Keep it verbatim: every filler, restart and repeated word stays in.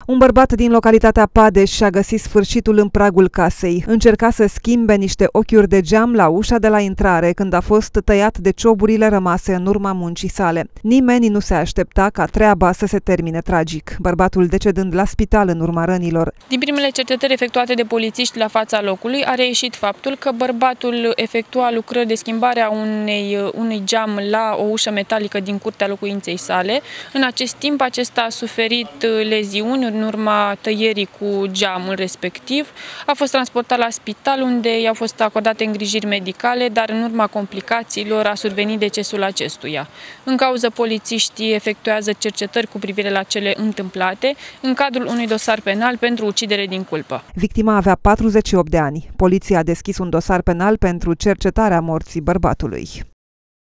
Un bărbat din localitatea Padeș și-a găsit sfârșitul în pragul casei. Încerca să schimbe niște ochiuri de geam la ușa de la intrare când a fost tăiat de cioburile rămase în urma muncii sale. Nimeni nu se aștepta ca treaba să se termine tragic, bărbatul decedând la spital în urma rănilor. Din primele cercetări efectuate de polițiști la fața locului a reieșit faptul că bărbatul efectua lucrări de schimbare a unei, unui geam la o ușă metalică din curtea locuinței sale. În acest timp acesta a suferit leziuni în urma tăierii cu geamul respectiv. A fost transportat la spital unde i-au fost acordate îngrijiri medicale, dar în urma complicațiilor a survenit decesul acestuia. În cauză, polițiștii efectuează cercetări cu privire la cele întâmplate în cadrul unui dosar penal pentru ucidere din culpă. Victima avea patruzeci și opt de ani. Poliția a deschis un dosar penal pentru cercetarea morții bărbatului.